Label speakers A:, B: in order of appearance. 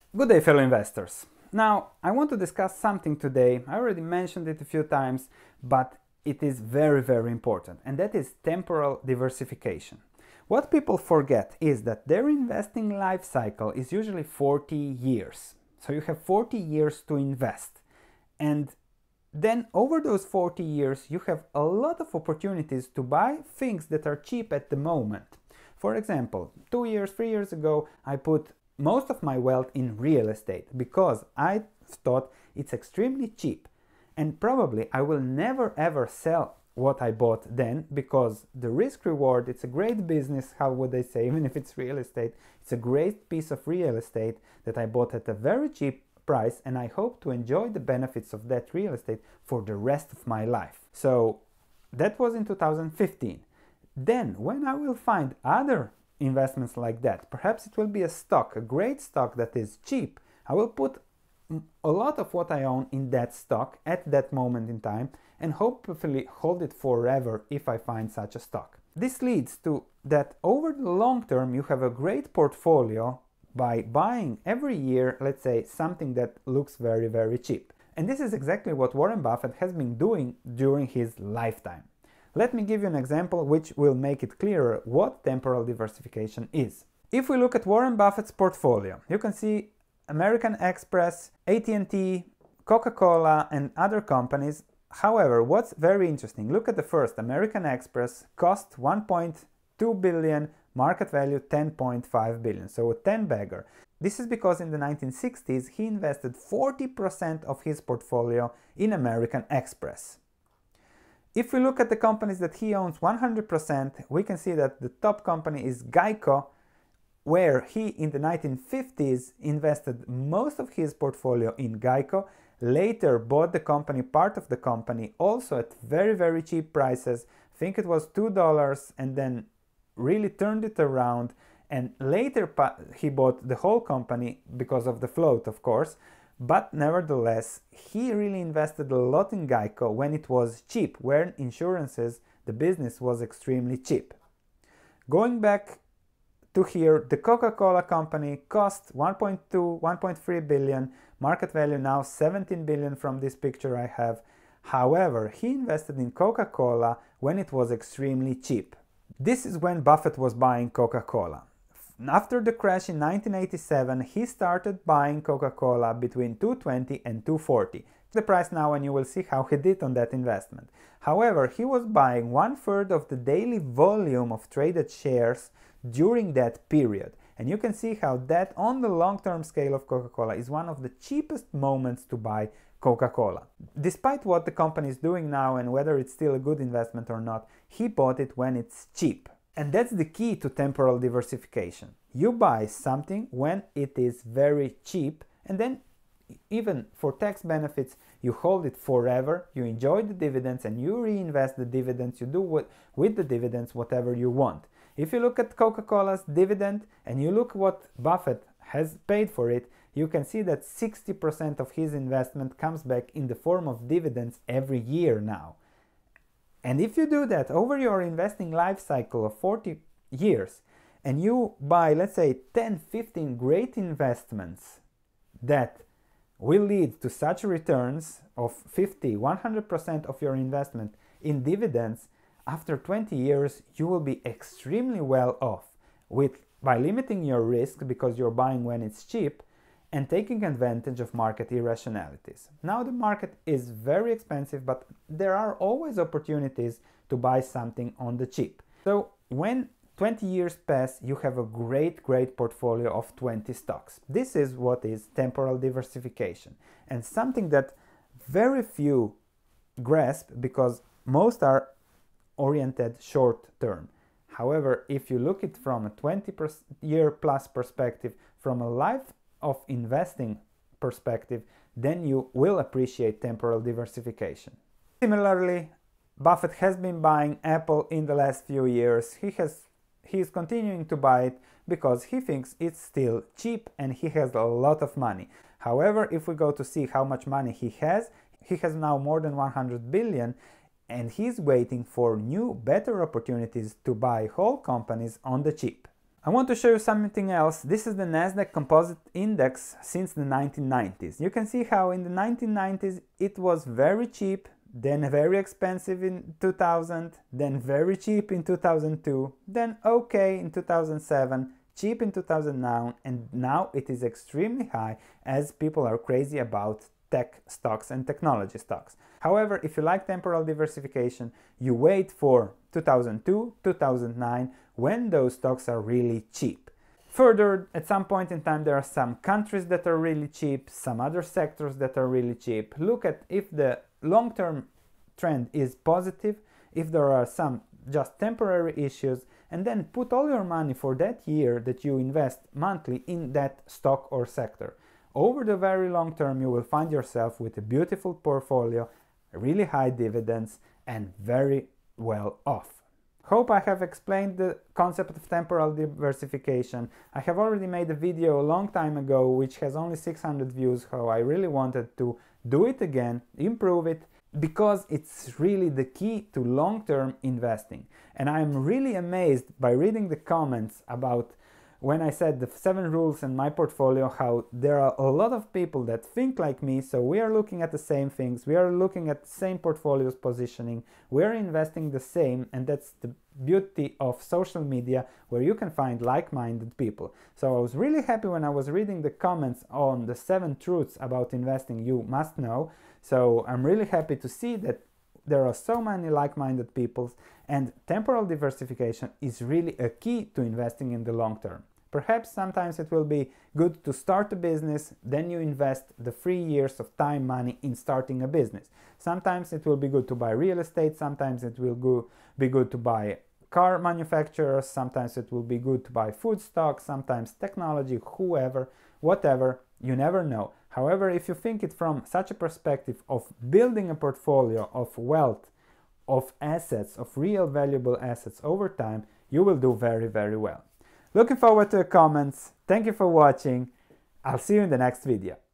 A: Good day, fellow investors. Now, I want to discuss something today. I already mentioned it a few times, but it is very, very important, and that is temporal diversification. What people forget is that their investing life cycle is usually 40 years. So you have 40 years to invest. And then over those 40 years, you have a lot of opportunities to buy things that are cheap at the moment. For example, 2 years, 3 years ago, I put most of my wealth in real estate because I thought it's extremely cheap. And probably I will never ever sell what I bought then because the risk reward, it's a great business, how would I say, even if it's real estate, it's a great piece of real estate that I bought at a very cheap price, and I hope to enjoy the benefits of that real estate for the rest of my life. So that was in 2015. Then when I will find other investments like that, perhaps it will be a stock, a great stock that is cheap, I will put a lot of what I own in that stock at that moment in time and hopefully hold it forever if I find such a stock. This leads to that over the long term you have a great portfolio by buying every year, let's say, something that looks very, very cheap. And this is exactly what Warren Buffett has been doing during his lifetime. Let me give you an example which will make it clearer what temporal diversification is. If we look at Warren Buffett's portfolio, you can see American Express, AT&T, Coca-Cola and other companies. However, what's very interesting, look at the first, American Express cost 1.2 billion, market value 10.5 billion, so a 10-bagger. This is because in the 1960s he invested 40% of his portfolio in American Express. If we look at the companies that he owns 100%, we can see that the top company is Geico, where he in the 1950s invested most of his portfolio in Geico, later bought the company, part of the company, also at very, very cheap prices. I think it was $2, and then really turned it around, and later he bought the whole company because of the float, of course. But nevertheless, he really invested a lot in Geico when it was cheap, when insurances, the business was extremely cheap. Going back to here, the Coca-Cola company cost 1.3 billion, market value now 17 billion from this picture I have. However, he invested in Coca-Cola when it was extremely cheap. This is when Buffett was buying Coca-Cola. After the crash in 1987, he started buying Coca-Cola between 220 and 240. The price now, and you will see how he did on that investment. However, he was buying 1/3 of the daily volume of traded shares during that period. And you can see how that on the long-term scale of Coca-Cola is one of the cheapest moments to buy Coca-Cola. Despite what the company is doing now and whether it's still a good investment or not, he bought it when it's cheap. And that's the key to temporal diversification. You buy something when it is very cheap, and then even for tax benefits, you hold it forever, you enjoy the dividends and you reinvest the dividends, you do with the dividends whatever you want. If you look at Coca-Cola's dividend and you look what Buffett has paid for it, you can see that 60% of his investment comes back in the form of dividends every year now. And if you do that over your investing life cycle of 40 years and you buy, let's say, 10, 15 great investments that will lead to such returns of 50, 100% of your investment in dividends, after 20 years you will be extremely well off by limiting your risk because you're buying when it's cheap and taking advantage of market irrationalities. Now the market is very expensive, but there are always opportunities to buy something on the cheap. So when 20 years pass, you have a great portfolio of 20 stocks. This is what is temporal diversification, and something that very few grasp because most are oriented short term. However, if you look at it from a 20-year plus perspective, from a life of investing perspective, then you will appreciate temporal diversification. Similarly, Buffett has been buying Apple in the last few years. He is continuing to buy it because he thinks it's still cheap and he has a lot of money. However, if we go to see how much money he has now more than 100 billion, and he's waiting for new, better opportunities to buy whole companies on the cheap. I want to show you something else. This is the Nasdaq Composite Index since the 1990s. You can see how in the 1990s it was very cheap, then very expensive in 2000, then very cheap in 2002, then okay in 2007, cheap in 2009, and now it is extremely high as people are crazy about tech stocks and technology stocks. However, if you like temporal diversification, you wait for 2002, 2009, when those stocks are really cheap. Further, at some point in time, there are some countries that are really cheap, some other sectors that are really cheap. Look at if the long-term trend is positive, if there are some just temporary issues, and then put all your money for that year that you invest monthly in that stock or sector. Over the very long term, you will find yourself with a beautiful portfolio, really high dividends, and very well off. Hope I have explained the concept of temporal diversification. I have already made a video a long time ago which has only 600 views, how I really wanted to do it again, improve it, because it's really the key to long-term investing. And I am really amazed by reading the comments about when I said the 7 rules in my portfolio, how there are a lot of people that think like me, so we are looking at the same things, we are looking at the same portfolios positioning, we are investing the same, and that's the beauty of social media, where you can find like-minded people. So I was really happy when I was reading the comments on the 7 truths about investing you must know. So I'm really happy to see that there are so many like-minded people, and temporal diversification is really a key to investing in the long term. Perhaps sometimes it will be good to start a business, then you invest the 3 years of time, money in starting a business. Sometimes it will be good to buy real estate, sometimes it will be good to buy car manufacturers, sometimes it will be good to buy food stocks, sometimes technology, whoever, whatever, you never know. However, if you think it from such a perspective of building a portfolio of wealth, of assets, of real valuable assets over time, you will do very, very well. Looking forward to your comments. Thank you for watching. I'll see you in the next video.